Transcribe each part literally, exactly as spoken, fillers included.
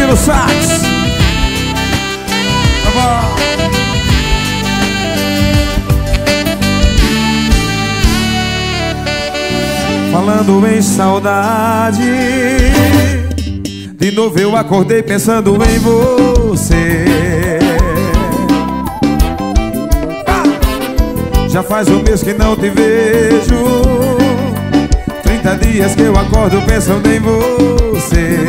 no sax. Vamos. Falando em saudade, de novo eu acordei pensando em você. Já faz um mês que não te vejo, trinta dias que eu acordo pensando em você.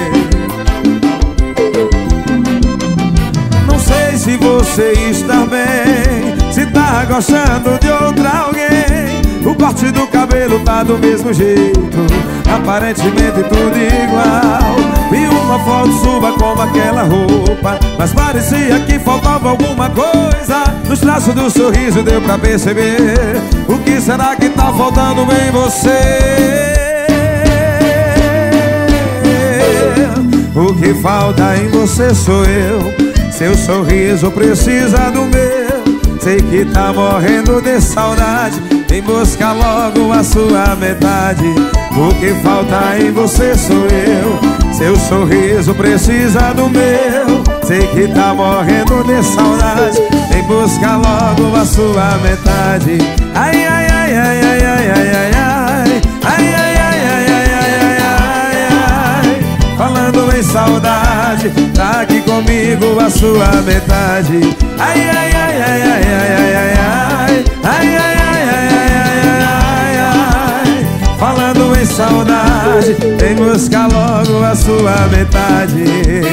Não sei se você está bem, se tá gostando de outra alguém. O corte do cabelo tá do mesmo jeito, aparentemente tudo igual. Vi uma foto sua com aquela roupa, mas parecia que faltava alguma coisa. Nos traços do sorriso deu pra perceber. O que será que tá faltando em você? O que falta em você sou eu. Seu sorriso precisa do meu. Sei que tá morrendo de saudade, vem buscar logo a sua metade. O que falta em você sou eu. Seu sorriso precisa do meu. Sei que tá morrendo de saudade, vem buscar logo a sua metade. Ai, ai, ai, ai, ai, ai, ai, ai, ai. Ai, ai, ai, ai, ai, ai, ai, ai. Falando em saudade, tá aqui comigo a sua metade. Ai, ai, ai, ai, ai, ai, ai, ai, ai. Ai, ai, ai, ai, ai, ai, ai. Falando em saudade, vem buscar logo a sua metade.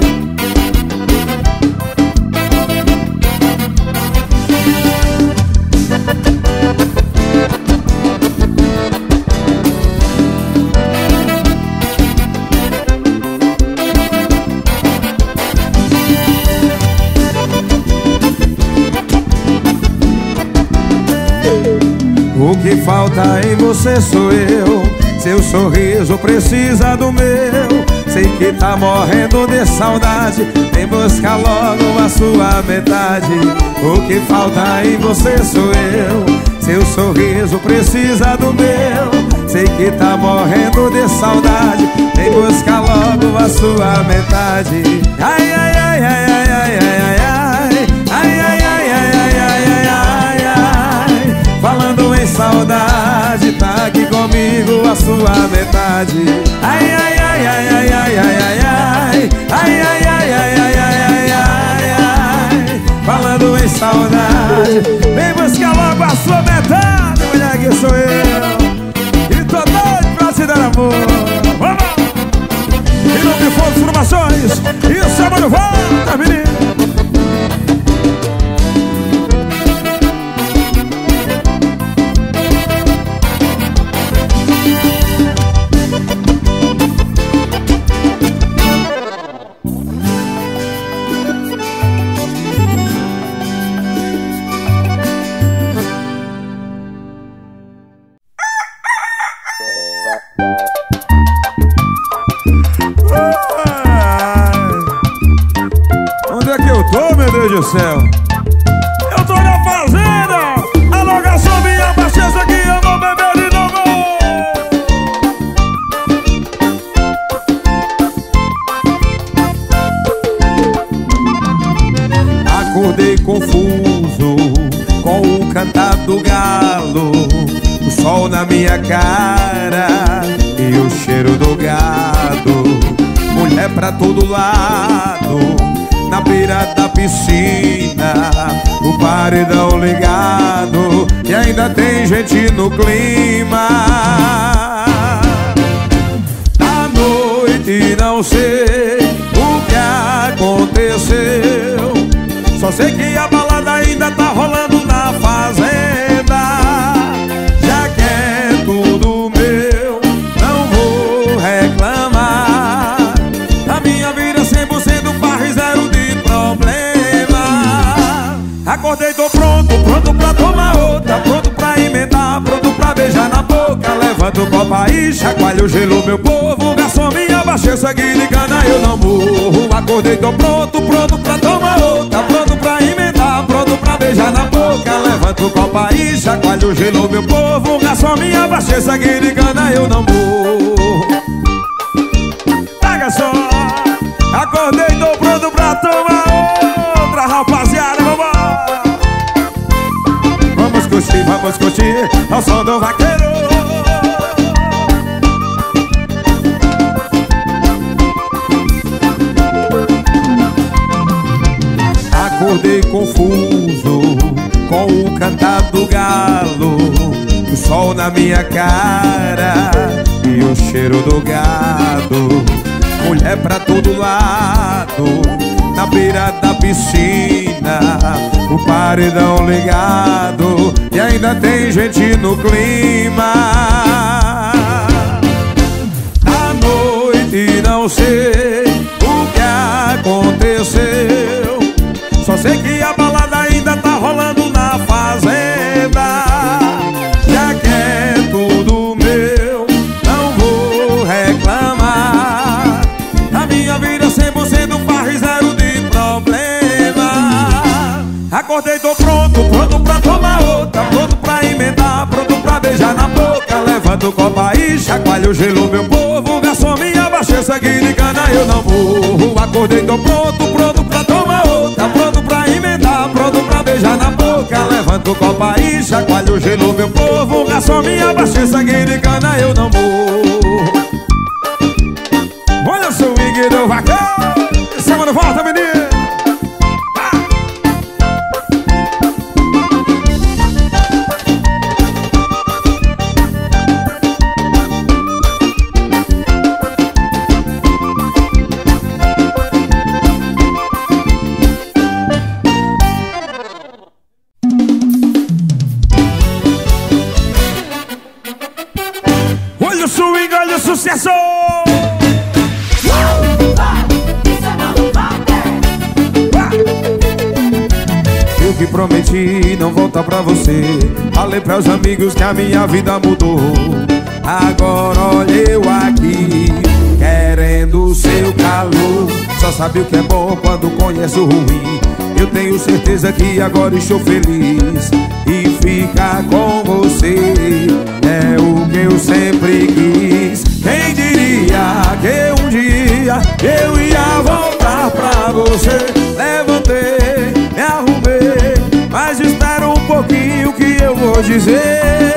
O que falta em você sou eu. Seu sorriso precisa do meu. Sei que tá morrendo de saudade, vem buscar logo a sua metade. O que falta em você sou eu. Seu sorriso precisa do meu. Sei que tá morrendo de saudade, vem buscar logo a sua metade. Ai, ai, ai, ai, ai, ai, ai, ai. Ai, ai, ai, ai, ai, ai, ai, ai. Falando em saudade, tá aqui comigo a sua metade. Ai, ai, ai, ai, ai, ai, ai, ai, ai. Ai, ai, ai, ai, ai, ai, ai, ai, ai. Falando em saudade, vem buscar logo a sua metade. Mulher, que sou eu e tô doido pra te dar amor. Vamos! E não me for informações, isso é mano, volta, menino. Do céu. Eu tô na fazenda, alô garçom, me abasteça que eu vou beber de novo. Acordei confuso com o cantar do galo, o sol na minha cara e o cheiro do gado. Mulher pra todo lado, na beira da piscina, o paredão ligado e ainda tem gente no clima. À noite não sei o que aconteceu, só sei que a balada ainda tá rolando na fazenda. Já que é tudo meu, não vou reclamar. A minha vida cem por cento farra e zero de problema. Acordei, tô pronto, pronto pra tomar outra, pronto pra emendar, pronto pra beijar na boca. Levanta o copo aí, chacoalha o gelo, meu povo. Garçom, me abasteça que de cana eu não morro. Acordei, tô pronto, pronto pra tomar outra, pronto pra emendar, pronto pra beijar na boca. Levanta o copo aí, chacoalha o gelo, meu povo. Garçom, me abasteça que de cana eu não morro. Tá, garçom? curtir, vamos curtir ao som do vaqueiro. Acordei confuso com o cantar do galo, o sol na minha cara e o cheiro do gado. Mulher pra todo lado, na beira da piscina, o paredão ligado e ainda tem gente no clima. À noite não sei o que aconteceu, só sei que a balada ainda tá rolando na fazenda. Já que é tudo meu, não vou reclamar. A minha vida cem por cento farra e zero de problema. Acordei, tô pronto, pronto pra tomar outra, pronto pra emendar, pronto pra beijar na boca. Levanto o copo aí, chacoalho o gelo, meu povo. Garçom, minha abaixa essa aqui de cana, eu não vou. Acordei, tô pronto, pronto pra tomar outra, pronto pra emendar, pronto pra beijar na boca. Levanto o copo aí, chacoalho o gelo, meu povo. Garçom, minha abaixa essa aqui de cana, eu não vou. Olha o swing do vaqueiro, semana volta, menino. Olha o swing, olha o sucesso. Eu que prometi não voltar pra você, falei pros amigos que a minha vida mudou. Agora olha eu aqui, querendo o seu calor. Só sabe o que é bom quando conhece o ruim. Eu tenho certeza que agora estou feliz, e ficar com você é o que eu sempre quis. Quem diria que um dia eu ia voltar pra você. Levantei, me arrumei, mas espera um pouquinho que eu vou dizer.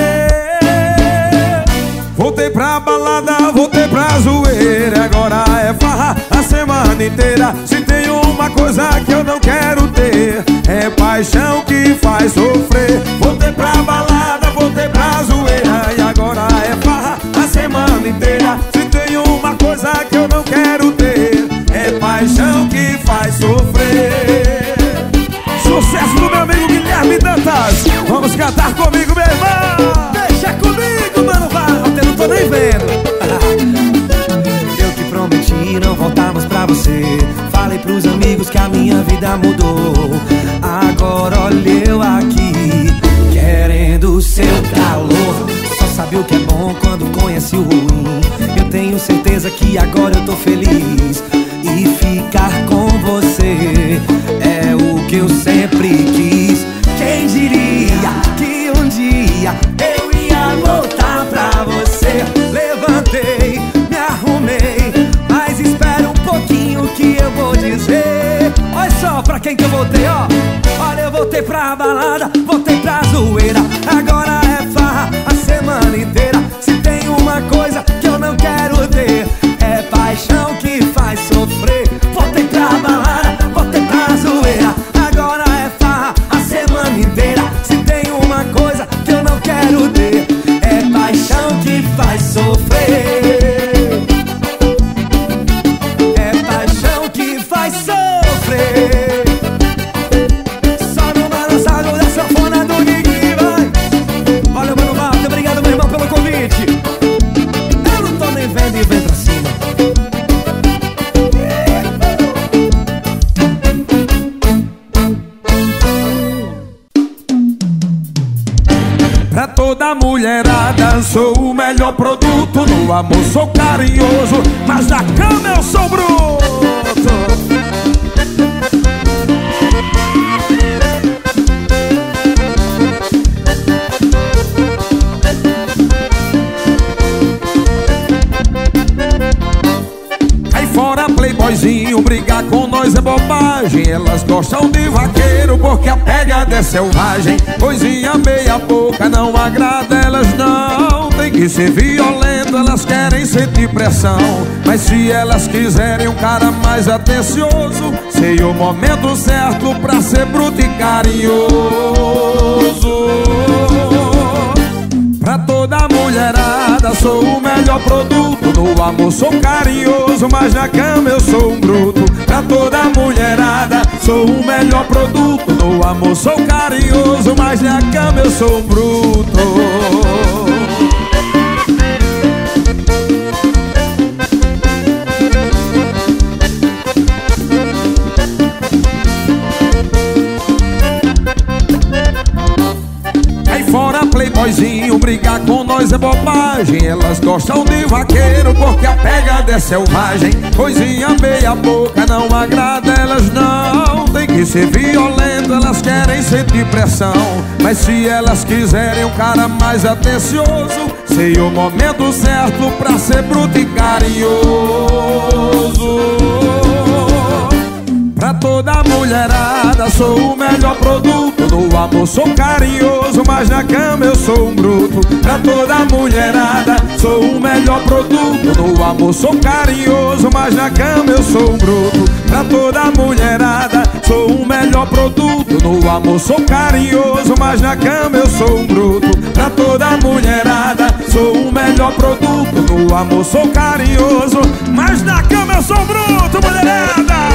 Voltei pra balada, voltei pra zoeira, agora é farra a semana inteira. Se tem uma coisa que eu não quero ter, é paixão que faz sofrer. Voltei pra balada, voltei pra zoeira, e agora é farra a semana inteira. Se tem uma coisa que eu não quero ter, é paixão que faz sofrer. Sucesso do meu amigo Guilherme Dantas. Vamos cantar comigo, meu irmão. Deixa comigo, mano, Walter, não tô nem vendo. Eu que prometi não voltar mais pra você, falei pros amigos que a minha vida mudou. Agora olha eu aqui, querendo o seu calor. Só sabe o que é bom quando conhece o ruim. Eu tenho certeza que agora eu tô feliz, e ficar com você é o que eu sempre quis. Quem diria que um dia eu ia voltar pra você. Levantei, me arrumei, mas espera um pouquinho que eu vou dizer. Olha só pra quem que eu voltei, ó. Olha, eu voltei pra balada, voltei pra zoeira, agora é farra a semana inteira. Se tem uma coisa que eu não quero ter, é paixão que faz sofrer. Voltei pra balada, voltei pra zoeira, agora é farra a semana inteira. Se tem uma coisa que eu não quero ter, é paixão que faz sofrer. É paixão que faz sofrer. Só no balançado da sanfona do Guigui, vai. Valeu, mano, Walter, obrigado, meu irmão, pelo convite. Eu não tô nem vendo e vem pra cima. Pra toda mulherada sou o melhor produto. No amor sou carinhoso, mas na cama eu sou bruto. Aí fora playboyzinho, brigar com nós é bobagem. Elas gostam de vaqueiro porque a pegada é é selvagem, coisinha meia boca não agrada elas não. Tem que ser violento, elas querem sentir pressão. Mas se elas quiserem um cara mais atencioso, sei o momento certo pra ser bruto e carinhoso. Pra toda mulherada sou o melhor produto. No amor sou carinhoso, mas na cama eu sou um bruto. Pra toda mulherada sou o melhor produto. No amor sou carinhoso, mas na cama eu sou um bruto. Fora playboyzinho, brigar com nós é bobagem. Elas gostam de vaqueiro porque a pegada é selvagem. Coisinha meia boca não agrada elas não. Tem que ser violento, elas querem sentir pressão. Mas se elas quiserem um cara mais atencioso, sei o momento certo pra ser bruto e carinhoso. Pra toda mulherada sou o melhor produto. No amor sou carinhoso, mas na cama eu sou um bruto. Pra toda mulherada sou o melhor produto. No amor sou carinhoso, mas na cama eu sou um bruto. Pra toda mulherada sou o melhor produto. No amor sou carinhoso, mas na cama eu sou um bruto. Pra toda mulherada sou o melhor produto. No amor sou carinhoso, mas na cama eu sou um bruto, mulherada.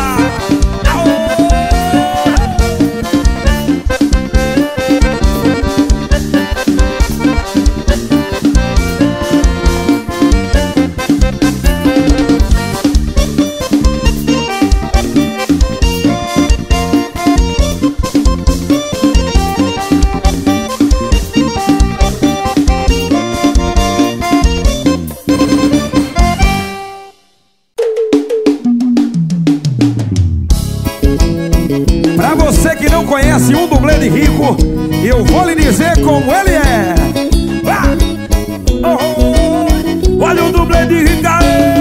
Conhece um dublê de rico, eu vou lhe dizer como ele é. Ah! Oh, oh, oh. Olha o dublê de rico aí.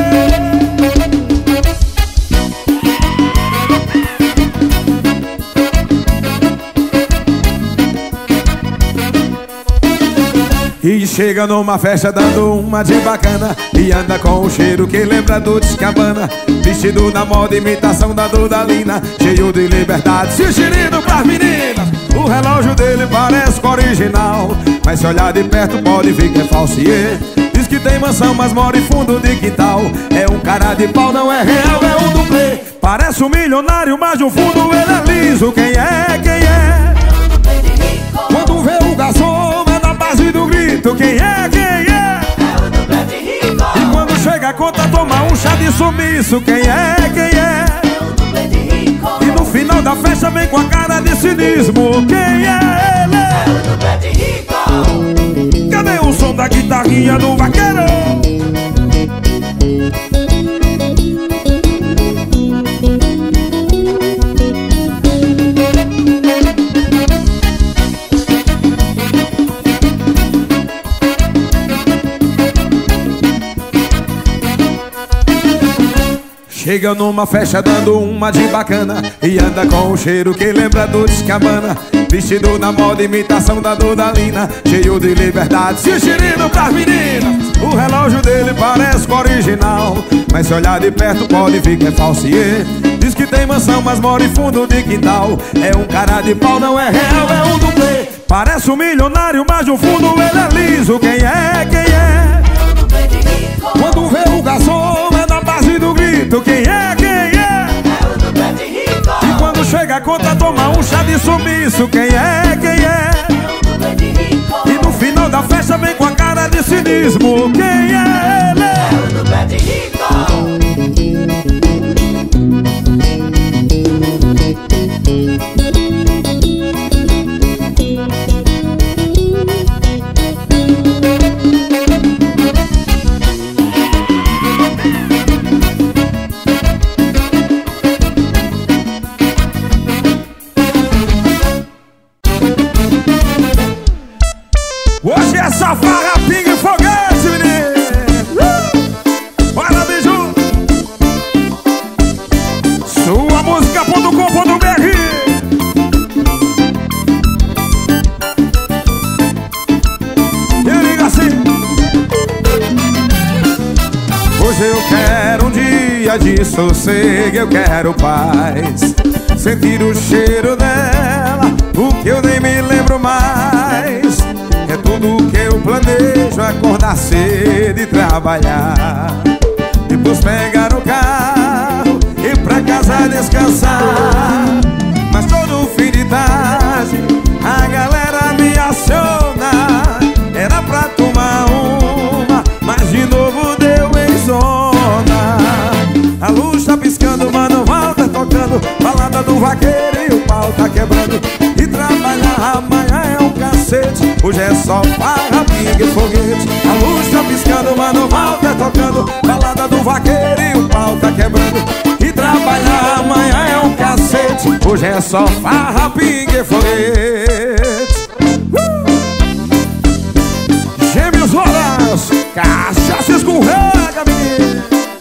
E chega numa festa dando uma de bacana, e anda com um cheiro que lembra do Descabana. Vestido na moda, imitação da Dudalina, cheio de liberdade, se girindo pras meninas. O relógio dele parece com original, mas se olhar de perto pode ver que é falsiê. Diz que tem mansão, mas mora em fundo de quintal. É um cara de pau, não é real, é um dublê. Parece um milionário, mas no fundo ele é liso. Quem é, quem é? Quando vê o garçom é na base do grito. Quem é, quem é? É o dublê de rico. E quando chega a conta toma um chá de sumiço. Quem é, quem é? É o dublê de rico. E no final da festa vem com a cara de cinismo. Quem é ele? É o dublê de rico. Cadê o som da guitarrinha do vaqueiro? Chega numa festa dando uma de bacana, e anda com um cheiro que lembra do Descabana. Vestido na moda, imitação da Dudalina, cheio de liberdade, se girindo pras meninas. O relógio dele parece com original, mas se olhar de perto pode ver que é falsiê. Diz que tem mansão, mas mora em fundo de quintal. É um cara de pau, não é real, é um dublê. Parece um milionário, mas no fundo ele é liso. Quem é, quem é? Quando vê o garçom é na base do grito. Quem é, quem é? É o dublê de rico. E quando chega a conta toma um chá de sumiço. Quem é, quem é? É o dublê de rico. E no final da festa vem com a cara de cinismo. Quem é ele? É o dublê de rico. Hoje é só farra, pinga e foguete, menino. uh! Bora, biju. Sua música ponto com ponto br. dia de sossego eu quero paz. Sentir o cheiro dela, o que eu nem me lembro mais. É tudo que eu planejo, acordar cedo e trabalhar. Depois pegar o carro e pra casa descansar. Mas todo fim de tarde a galera me aciona. Era pra tomar uma, mas de novo deu em zona. A luz tá piscando, mano, volta tocando, balada do vaqueiro e o pau tá quebrando. E trabalhar amanhã é um cacete, hoje é só farra, pinga e foguete. A luz tá piscando, mano, volta tocando, balada do vaqueiro e o pau tá quebrando. E trabalhar amanhã é um cacete, hoje é só farra, pinga e foguete. uh! Gêmeos Horas, cachaça escorrega, menino.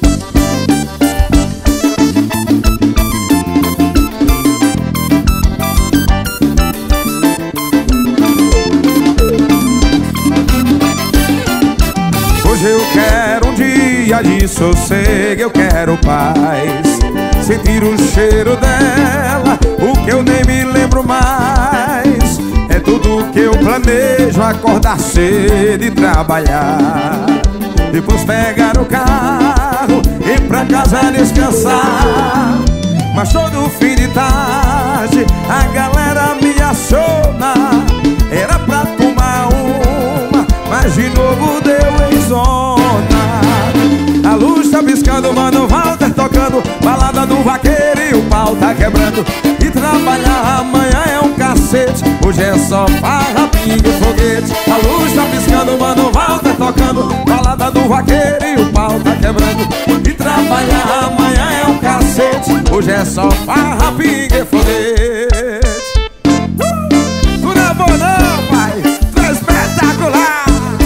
Hoje eu quero um dia de sossego, eu quero paz. Sentir o cheiro dela, o que eu nem me lembro mais. É tudo que eu planejo, acordar cedo e trabalhar. Depois pegar o carro e pra casa descansar. Mas todo fim de tarde a galera me aciona. Era pra tomar uma, mas de novo deu em zona. A luz tá piscando, mano, Walter tocando, balada do vaqueiro e o pau tá quebrando. E trabalhar amanhã é um cacete, hoje é só farra, pinga e foguete. A luz tá piscando, mano, Walter tocando, balada do vaqueiro e o pau tá quebrando. E trabalhar amanhã é um cacete, hoje é só farra, pinga e foguete. uh! Tu não é bom não, pai, tu é espetacular.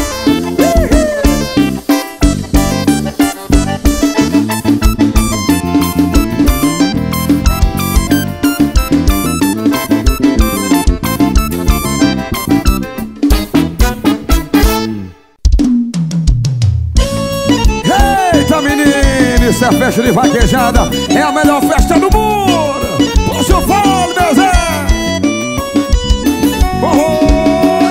Isso é festa de vaquejada, é a melhor festa do mundo. Puxa o fole, meu Zé. Oh, oh.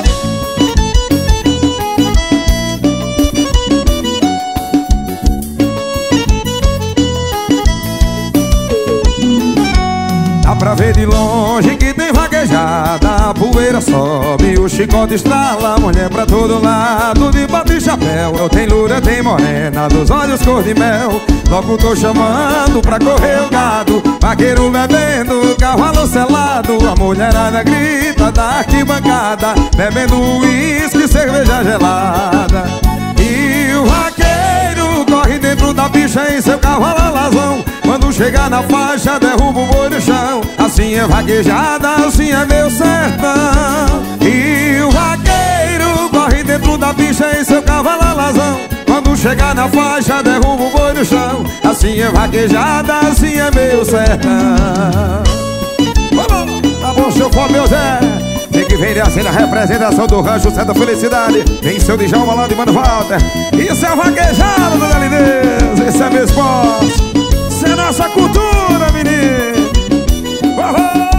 Dá pra ver de longe que tem vaquejada, a poeira sobe, o chicote estrala, mulher pra todo lado, de bate e chapéu. Eu tenho loura, tem morena, dos olhos cor de mel. Logo tô chamando pra correr o gado, vaqueiro bebendo, cavalo selado. A mulherada grita da arquibancada, bebendo uísque, cerveja gelada. E o vaqueiro corre dentro da bicha em seu cavalo alazão. Quando chegar na faixa, derruba o boi no chão. Assim é vaquejada, assim é meu sertão. E o vaqueiro corre dentro da bicha em seu cavalo alazão. Quando chegar na faixa, derruba o boi no chão. Assim é vaquejada, assim é meu sertão. Vamos! Tá bom, seu fome, meu Zé. Tem que vem assim na representação do rancho Santa Felicidade. Vem seu Djalma lá de Mano Walter. Isso é vaquejada, dona Linez. Isso é meu esporte. Isso é nossa cultura, menino. Oh,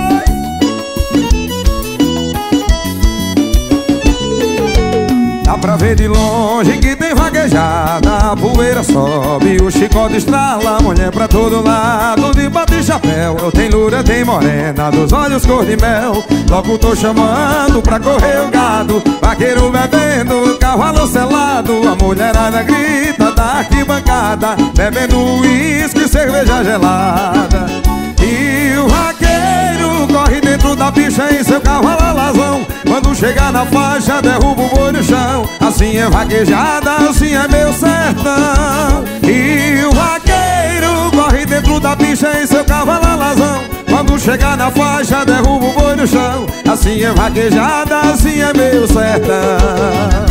dá pra ver de longe que tem vaquejada, a poeira sobe, o chicote estrala, mulher pra todo lado, de bate e chapéu. Eu tenho loura, tem morena, dos olhos cor de mel. Logo tô chamando pra correr o gado, vaqueiro bebendo, cavalo selado. A mulherada grita da arquibancada, bebendo uísque, cerveja gelada. E o vaqueiro corre dentro da bicha em seu cavalo alazão. Quando chegar na faixa, derruba o boi no chão. Assim é vaquejada, assim é meu sertão. E o vaqueiro corre dentro da bicha em seu cavalo alazão. Quando chegar na faixa, derruba o boi no chão. Assim é vaquejada, assim é meu sertão.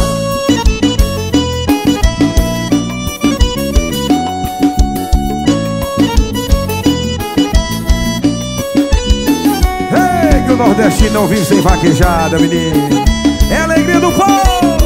Que o nordestino não vive sem vaquejada, menino. É a alegria do povo.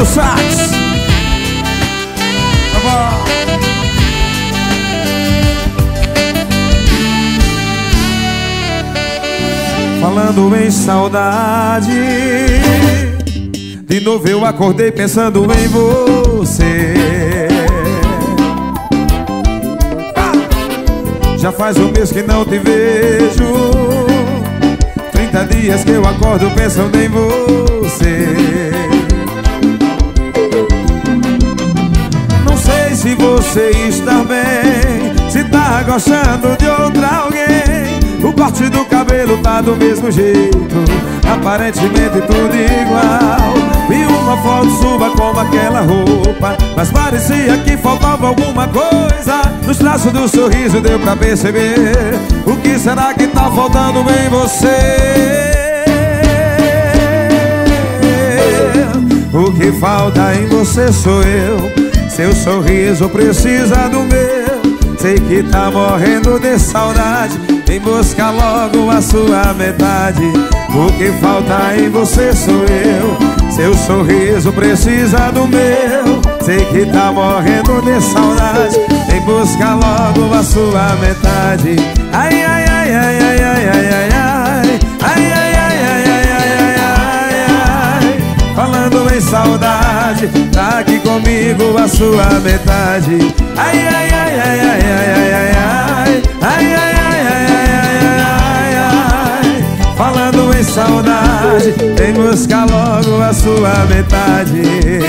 sax. Tá bom. Falando em saudade, de novo eu acordei pensando em você. Já faz um mês que não te vejo, trinta dias que eu acordo pensando em você. Não sei se você está bem, se tá gostando de outra alguém. O corte do cabelo tá do mesmo jeito, aparentemente tudo igual. Vi uma foto sua com aquela roupa, mas parecia que faltava alguma coisa. Nos traços do sorriso deu pra perceber. O que será que tá faltando em você? O que falta em você sou eu. Seu sorriso precisa do meu. Sei que tá morrendo de saudade, vem buscar logo a sua metade. O que falta em você sou eu. Seu sorriso precisa do meu. Sei que tá morrendo de saudade, vem buscar logo a sua metade. Ai, ai, ai, ai, ai, ai, ai, ai, ai. Ai, ai, ai, ai, ai, ai, ai, ai, ai. Falando em saudade, tá aqui comigo a sua metade. Ai, ai, ai, ai, ai, ai, ai, ai, ai. Ai, ai, ai, ai, ai, ai, ai, ai. Falando em saudade, vem buscar logo a sua metade.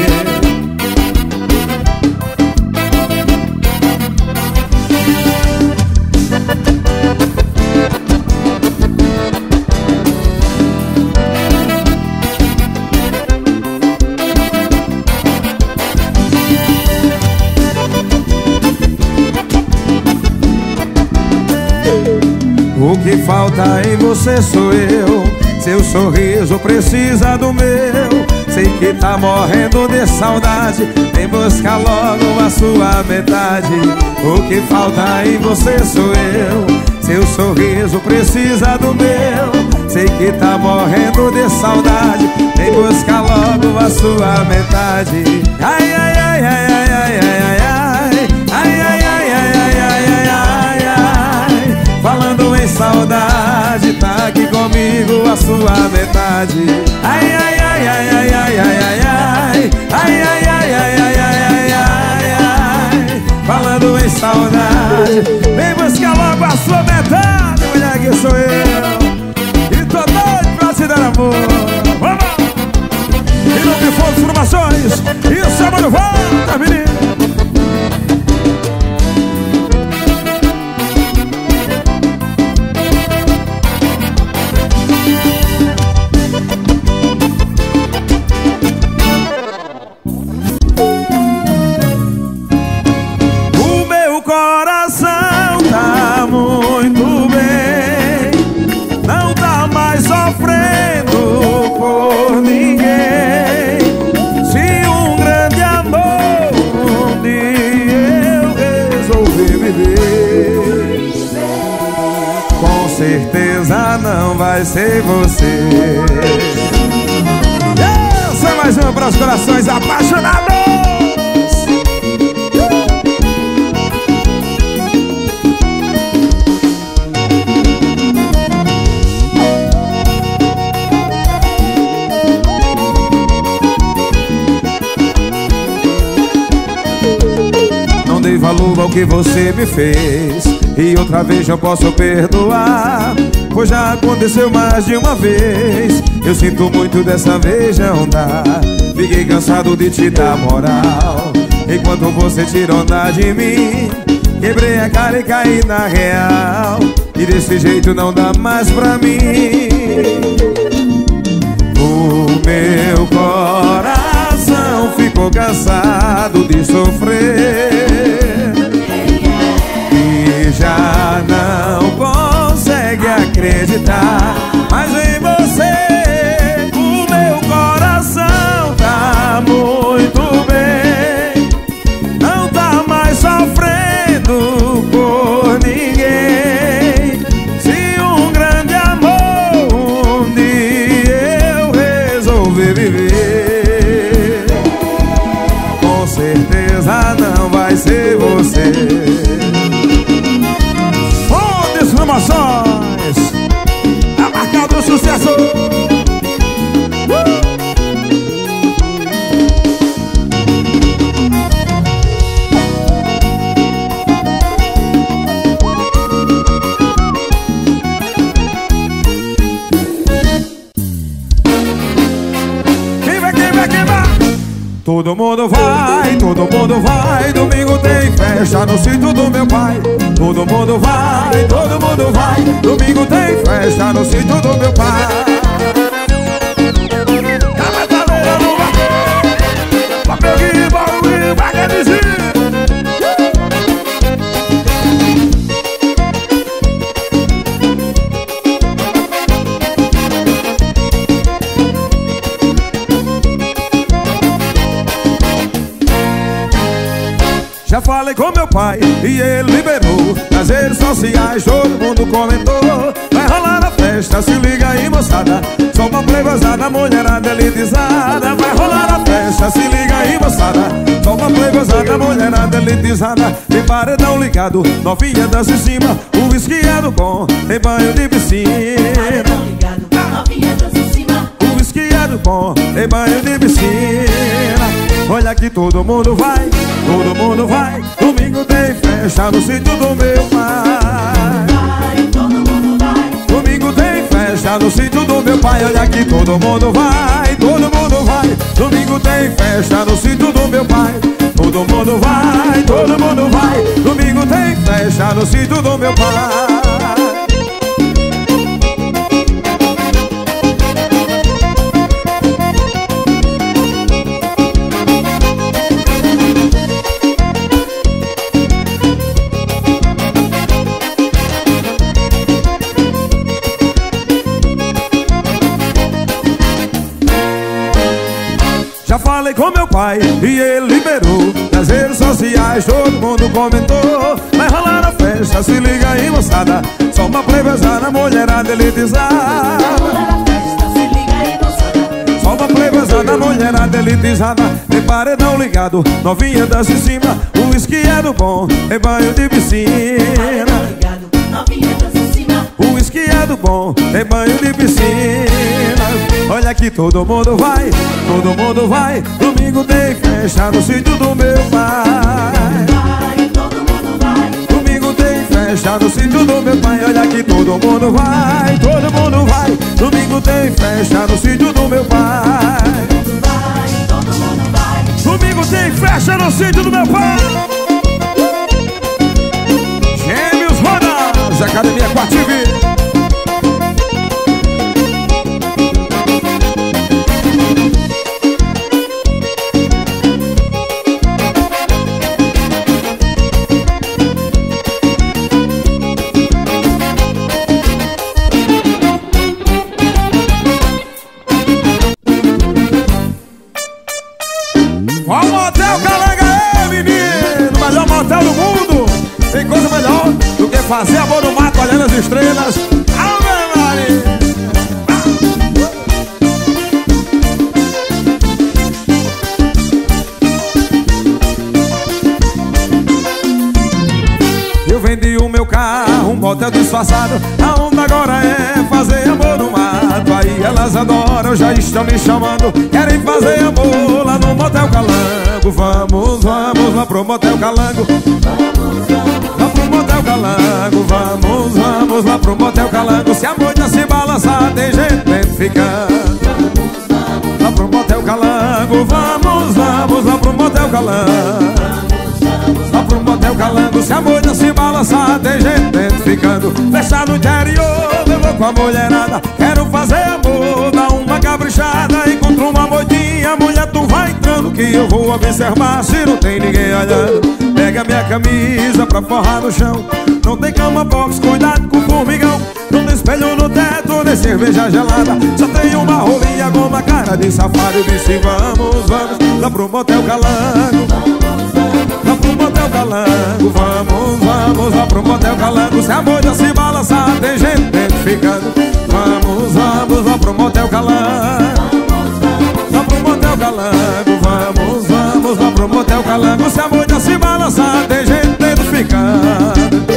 O que falta em você sou eu. Seu sorriso precisa do meu. Sei que tá morrendo de saudade, vem buscar logo a sua metade. O que falta em você sou eu. Seu sorriso precisa do meu. Sei que tá morrendo de saudade, vem buscar logo a sua metade. Ai, ai, ai, ai, ai, ai, ai, ai, ai. Ai, ai, ai, ai, ai, ai, ai, ai, ai. Falando em saudade, tá aqui comigo a sua metade. Ai, ai, ai, ai, ai, ai, ai, ai, ai. Ai, ai, ai, ai, ai, ai, ai, ai, ai. Falando em saudade, vem buscar logo a sua metade. Mulher, que sou eu e tô doido pra te dar amor. Vamos! E não me for informações, isso é mano, volta, menino. Certeza não vai ser você. Essa é mais uma para os corações apaixonados. Não dei valor ao que você me fez, e outra vez eu posso perdoar, pois já aconteceu mais de uma vez. Eu sinto muito, dessa vez não dá. Fiquei cansado de te dar moral, enquanto você tirou onda de mim. Quebrei a cara e caí na real, e desse jeito não dá mais pra mim. O meu coração ficou cansado de sofrer, já não consegue acreditar mais em você. O meu coração tá muito bem, não tá mais sofrendo por ninguém. Se um grande amor um dia eu resolver viver, Todo mundo vai, todo mundo vai. Domingo tem festa no sítio do meu pai. Todo mundo vai, todo mundo vai. Domingo tem festa no sítio do meu pai. A metaleira no vaqueiro, papel que barulho vai quer dizer. Já falei com meu pai e ele liberou. Nas redes sociais todo mundo comentou. Vai rolar a festa, se liga aí moçada. Só uma playboyzada, mulherada elitizada. Vai rolar a festa, se liga aí moçada. Só uma playboyzada, mulherada elitizada. Tem paredão ligado, novinha dança em cima. O whisky é do bom, tem banho de piscina. Paredão ligado, novinha dança em cima. O whisky é do bom, tem banho de piscina. Olha que todo mundo vai, todo mundo vai. Domingo tem festa no sítio do meu pai. Vai, todo mundo vai. Domingo tem festa no sítio do meu pai. Olha que todo mundo vai, todo mundo vai. Domingo tem festa no sítio do meu pai. Todo mundo vai, todo mundo vai. Domingo tem festa no sítio do meu pai. Já falei com meu pai e ele liberou. Nas redes sociais todo mundo comentou. Vai rolar a festa, se liga aí moçada. Só uma playboyzada, mulherada elitizada. Vai rolar a festa, se liga aí moçada. Só uma playboyzada, mulherada elitizada. Tem paredão ligado, novinha dança em cima. O whisky é do bom, tem banho de piscina. Paredão ligado, novinha dança em cima. O whisky é do bom, tem banho de piscina. Olha que todo mundo vai, todo mundo vai. Domingo tem festa no sítio do meu pai. Vai, todo mundo vai. Domingo tem festa no sítio do meu pai. Olha que todo mundo vai, todo mundo vai. Domingo tem festa no sítio do meu pai. Vai, todo mundo vai. Domingo tem festa no sítio do meu pai. Gêmeos Rodas, Academia Quartive. Qual motel Calanga é, menino? O melhor motel do mundo. Tem coisa melhor do que fazer amor no mato olhando as estrelas. Ave Maria. Eu vendi o meu carro, um motel disfarçado. A onda agora é fazer amor no mato. Aí elas adoram, já estão me chamando. Querem fazer amor lá no motel Calango. Vamos, vamos lá pro motel Calango. Lá pro motel Calango. Vamos, vamos lá pro motel Calango. Se a moita se balançar, tem gente dentro ficando. Lá pro motel Calango. Vamos, vamos lá pro motel Calango. Lá pro motel Calango. Se a moita se balançar, tem gente dentro ficando. Fechar no interior, eu vou com a mulherada. Quero fazer amor, dar uma caprichada. Encontro uma moitinha, mulher tu vai entrando, que eu vou observar se não tem ninguém olhando. Pega minha camisa pra forrar no chão. Não tem cama box, cuidado com o formigão. Não tem espelho no teto, nem cerveja gelada. Só tem uma rolinha com uma cara de safado. Eu disse vamos, vamos lá pro motel Calango. Lá pro motel Calango. Vamos, vamos lá pro motel Calango. Se a moita se balançar, tem gente dentro ficando. Vamos, vamos lá pro motel Calango. Lá pro motel Calango. Vamos, vamos lá pro motel Calango. Se a moita se balançar, tem gente dentro ficando.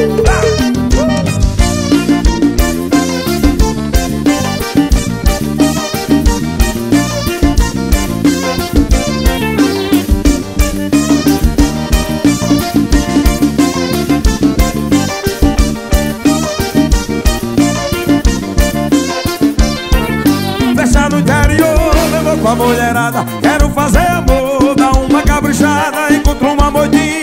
Com a mulherada, quero fazer amor, dar um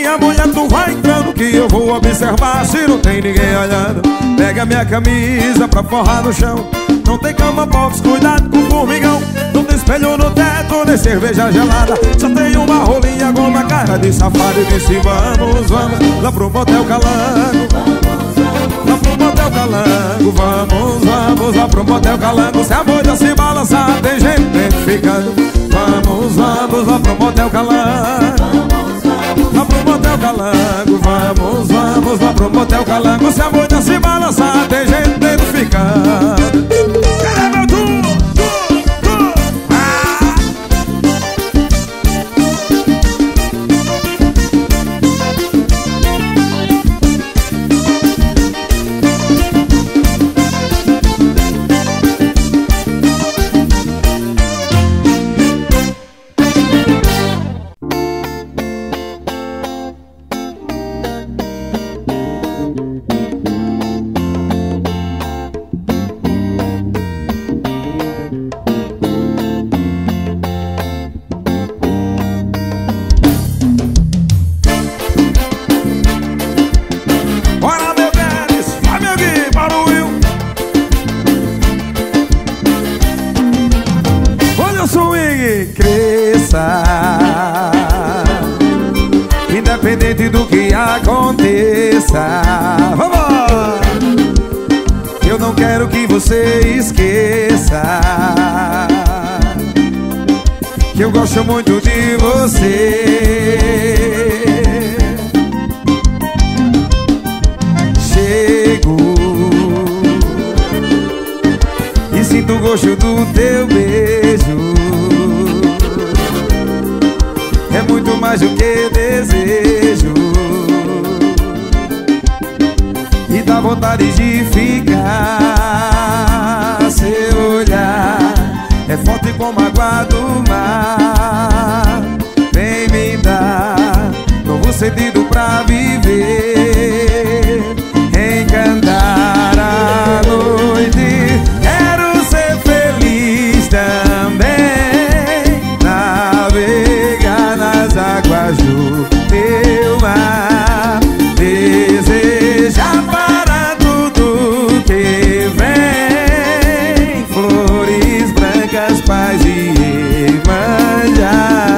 minha mulher, tu vai entrando que eu vou observar se não tem ninguém olhando. Pega minha camisa pra forrar no chão. Não tem cama box, cuidado com o formigão. Não tem espelho no teto, nem cerveja gelada. Só tem uma rolinha com uma cara de safado. E disse vamos, vamos lá pro motel Calango. Lá pro motel Calango. Vamos, vamos lá pro motel Calango. Se a moita se balançar, tem gente identificando. Vamos, vamos lá pro motel Calango. Lá pro motel Calango. Vamos, vamos lá pro motel Calango. Se a moita se balançar, tem gente identificando. Cadê meu tu? Tu, tu? Ah! Independente do que aconteça, vamos! Eu não quero que você esqueça que eu gosto muito de você. Chego e sinto o gosto do teu beijo. É muito mais do que desejo e dá vontade de ficar. Seu olhar é forte como a água do mar. Vem me dar novo sentido pra viver, encantar a noite. Quero ser feliz também, navegar nas águas do teu mar, desejar para tudo que vem, flores brancas, paz e Iemanjá.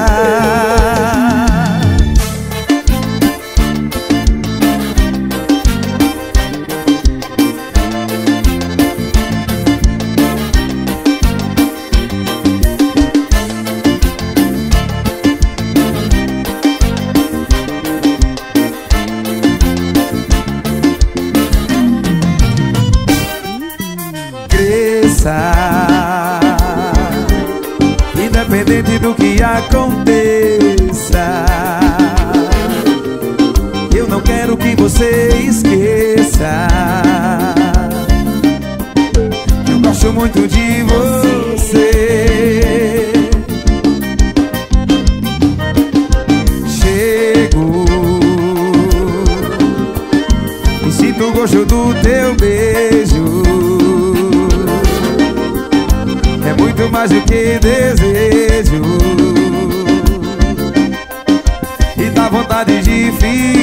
Independente do que aconteça, eu não quero que você esqueça que eu gosto muito de você. Chego e sinto o gosto do teu beijo. É muito mais do que desejo e dá vontade de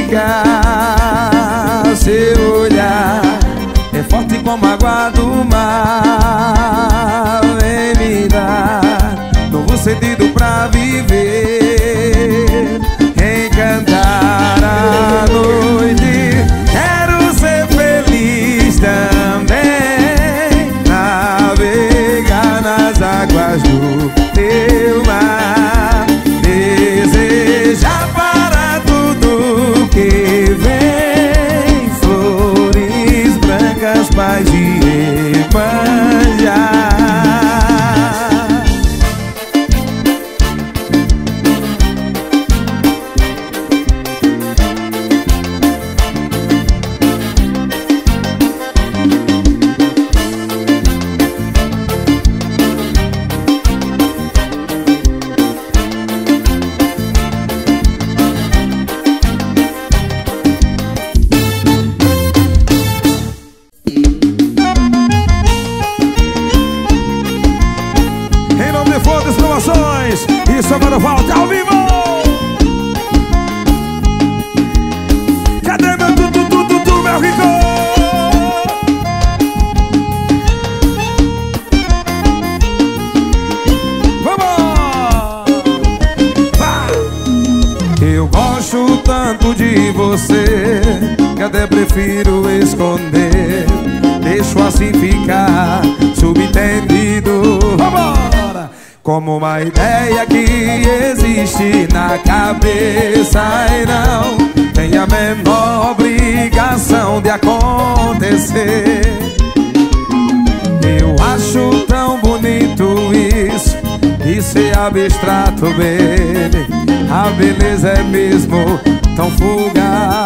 ficar. Seu olhar é forte como a água do mar. Vem me dar novo sentido pra viver, encantar a noite. Quero ser feliz também, navegar nas águas do teu mar, desejar para tudo que vem, flores brancas, paz e Iemanjá. Isso, mano, volta ao vivo! prefiro esconder. Deixo assim ficar subentendido. Vambora! Como uma ideia que existe na cabeça e não tem a menor obrigação de acontecer. Eu acho tão bonito isso, e ser abstrato, baby. A beleza é mesmo tão fugaz.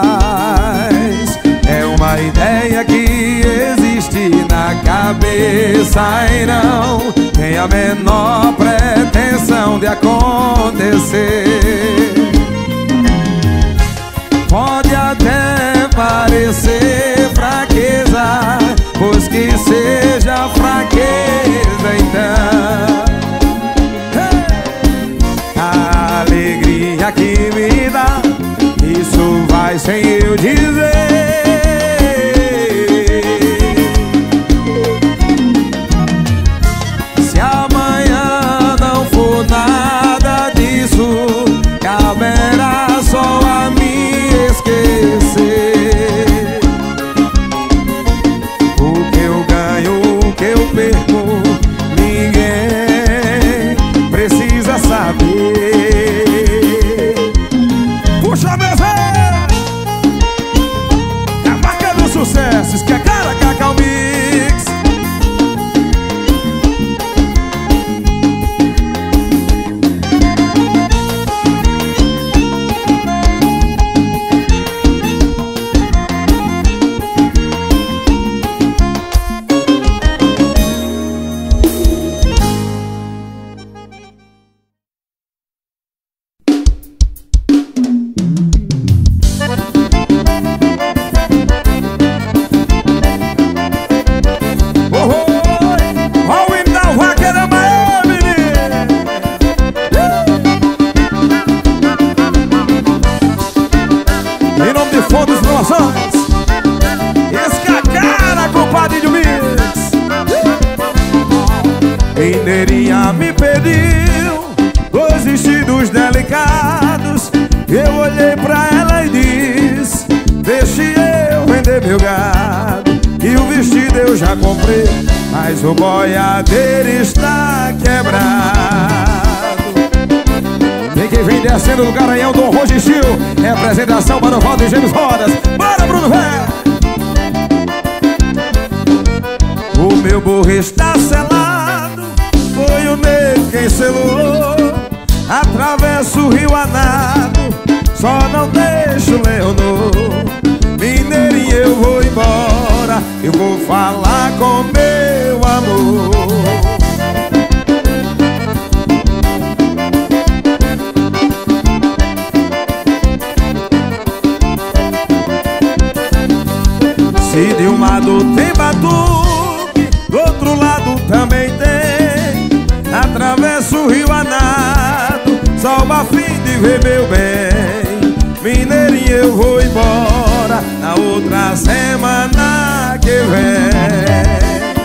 É uma ideia que existe na cabeça e não tem a menor pretensão de acontecer. Pode até parecer fraqueza, pois que seja fraqueza então. A alegria que me dá, isso vai sem eu dizer. Se amanhã não for nada disso, caberá só a mim esquecer. O que eu ganho, o que eu perco, ninguém precisa saber. Puxa a mesa! A marca dos sucessos, que é cara Cacau Mix. Mineirinha me pediu dois vestidos delicados. Eu olhei pra ela e disse: deixe eu vender meu gado. E o vestido eu já comprei, mas o boiadeiro está quebrado. Tem que vir descendo do Garanhão, Dom Rogistil. Representação para o Valdo e Gêmeos Rodas. Bora, Bruno Velho! O meu burro está selado, foi o negro quem selou. Atravesso o rio a nado, só não deixo o Leonor. Mineirinho, eu vou embora, eu vou falar com meu amor. Se de um lado tem batuque, do outro lado também tem. Atravesso o rio a nado, só a fim de ver meu bem. Mineirinho, eu vou embora na outra semana que vem.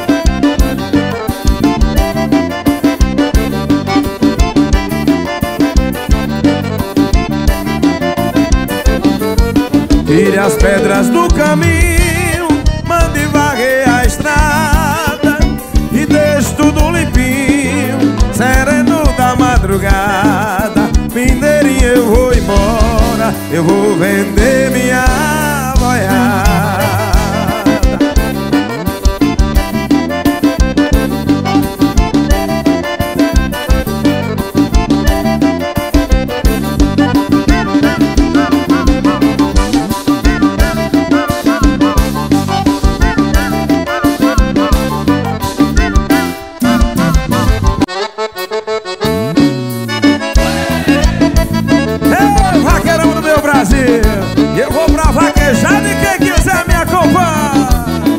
Tire as pedras do caminho, mande varrer a estrada e deixe tudo limpinho, sereno da madrugada. Mineirinho, eu vou embora, eu vou vender minha boiada. Eu vou pra vaquejada e quem quiser me acompanha.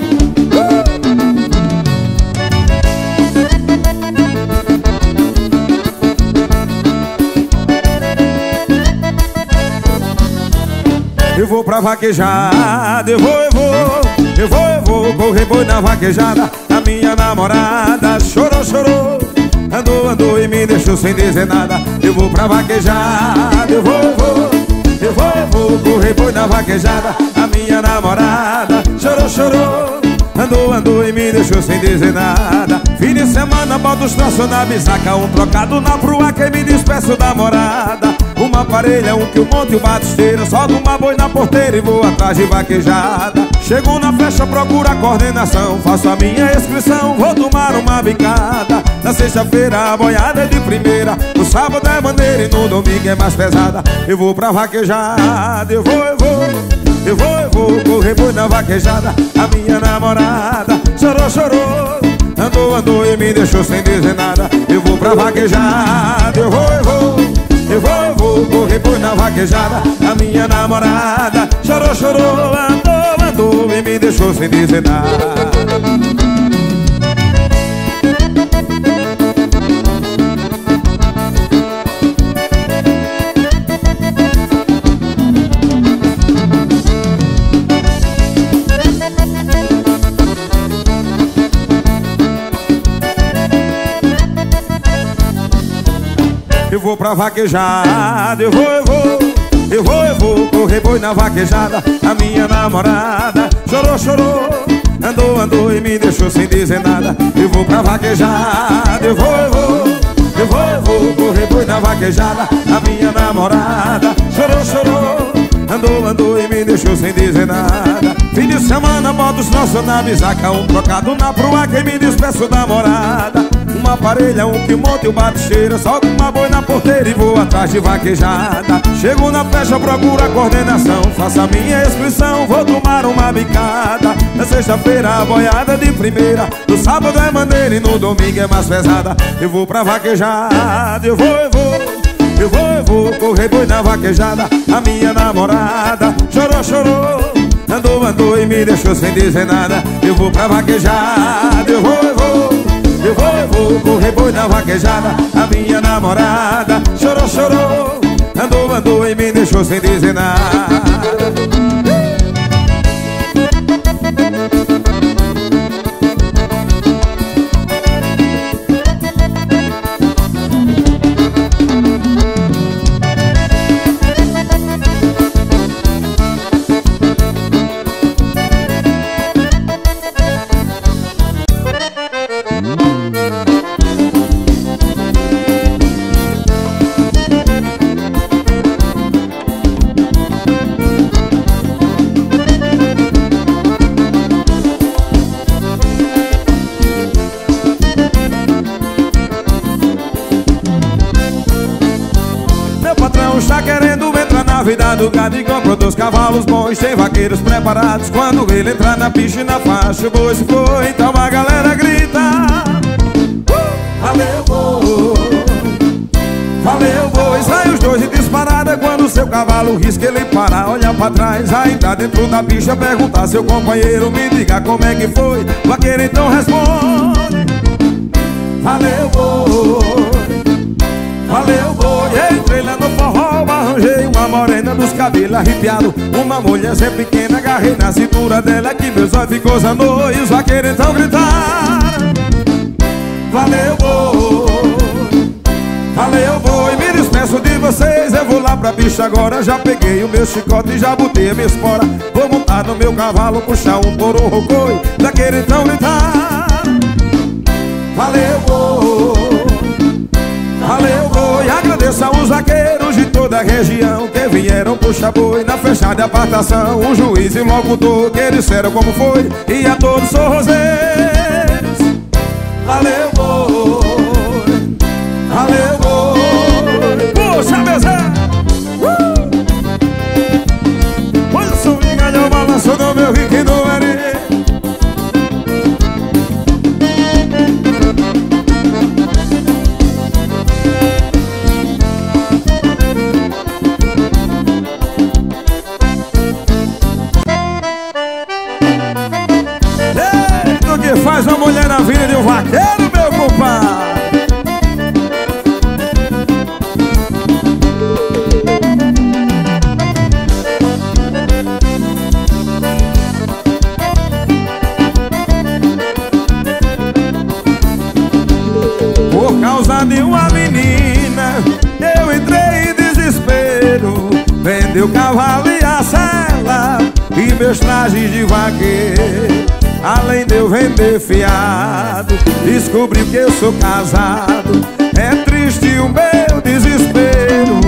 Eu vou pra vaquejada, eu vou, eu vou, eu vou, eu vou correr boi na vaquejada. A minha namorada chorou, chorou, andou, andou e me deixou sem dizer nada. Eu vou pra vaquejada, eu vou, eu vou, eu vou, eu vou correr boi na vaquejada. A minha namorada chorou, chorou, andou, andou e me deixou sem dizer nada. Fim de semana bota os troços na bisaca, um trocado na prua que me despeço da morada. Uma parelha, um que eu monte o batisteiro, solto uma boi na porteira e vou atrás de vaquejada. Chego na flecha, procuro a coordenação, faço a minha inscrição, vou tomar uma bicada. Na sexta-feira a boiada é de primeira, no sábado é maneira e no domingo é mais pesada. Eu vou pra vaquejada, eu vou, eu vou, eu vou, eu vou correr boi na vaquejada. A minha namorada chorou, chorou, andou, andou e me deixou sem dizer nada. Eu vou pra vaquejada, eu vou, eu vou, eu vou, eu vou correr boi na vaquejada. A minha namorada chorou, chorou, andou, andou e me deixou sem dizer nada. Eu vou pra vaquejada, eu vou, eu vou, eu vou, eu vou correr boi na vaquejada. A minha namorada chorou, chorou, andou, andou e me deixou sem dizer nada. Eu vou pra vaquejada, eu vou, eu vou, eu vou, eu vou correr boi na vaquejada. A minha namorada chorou, chorou, andou, andou e me deixou sem dizer nada. Fim de semana boto os nossos na bisaca, um trocado na prua que me despeço da morada. Uma parelha, um que monta e o bate-cheira, solto uma boi na porteira e vou atrás de vaquejada. Chego na flecha, procuro a coordenação, faço a minha inscrição, vou tomar uma bicada. Na sexta-feira a boiada de primeira, no sábado é maneira e no domingo é mais pesada. Eu vou pra vaquejada, eu vou, eu vou, eu vou, eu vou correr boi na vaquejada. A minha namorada chorou, chorou, andou, andou e me deixou sem dizer nada. Eu vou pra vaquejada, eu vou, eu vou, eu vou, eu vou correr boi na vaquejada. A minha namorada chorou, chorou, andou, andou e me deixou sem dizer nada. Está querendo entrar na vida do gado e comprou dois cavalos bons. Tem vaqueiros preparados quando ele entrar na pista e na faixa o boi se foi. Então a galera grita uh! Valeu boi, valeu boi. Sai os dois de disparada quando o seu cavalo risca ele parar. Olha pra trás, aí tá dentro da pista, perguntar seu companheiro, me diga como é que foi. O vaqueiro então responde valeu boi, valeu boi. Entrei lá no forró, arranjei uma morena dos cabelos arrepiados, uma mulherzinha pequena, agarrei na cintura dela que meus olhos ficou zanou. E os vaqueiros então gritaram valeu boi, valeu boi. Me despeço de vocês, eu vou lá pra pista agora. Já peguei o meu chicote e já botei a minha espora. Vou montar no meu cavalo, puxar um touro rocoi. Vaqueiros então gritaram valeu boi, valeu boi. Agradeço aos vaqueiros de toda a região que vieram puxar boi na festa de apartação. O juiz e o locutor que disseram como foi, e a todos os sorroseiros valeu boi, valeu boi. Puxa mesa uh! Olha o som ganhou o balanço do meu rico e do Eri. Faz uma mulher na vida de um vaqueiro, meu compadre. Por causa de uma menina eu entrei em desespero. Vendeu o cavalo e a sela e meus trajes de vaqueiro, além de eu vender fiado, descobriu que eu sou casado. É triste o meu desespero.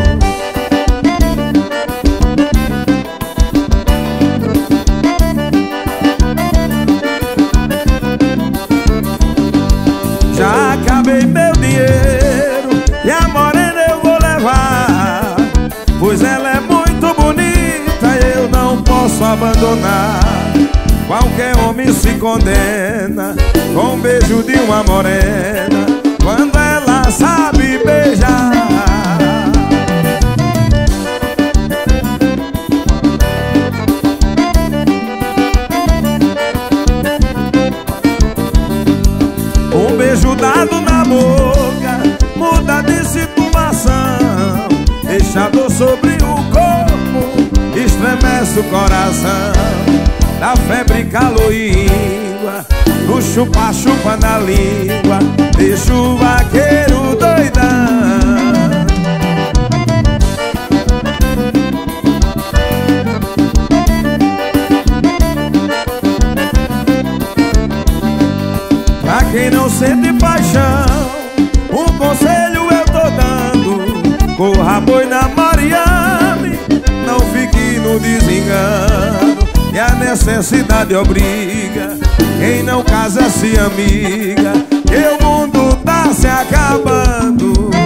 Já acabei meu dinheiro e a morena eu vou levar, pois ela é muito bonita e eu não posso abandonar. Qualquer homem se condena com um beijo de uma morena, quando ela sabe beijar. Um beijo dado na boca muda de situação, deixa dor sobre o corpo, estremece o coração. Da febre, calor e íngua, no chupa-chupa na língua, deixa o vaqueiro doidão. Pra quem não sente paixão, um conselho eu tô dando: corra boi na Mariame, não fique no desengano. E a necessidade obriga quem não casa se amiga, que o mundo tá se acabando.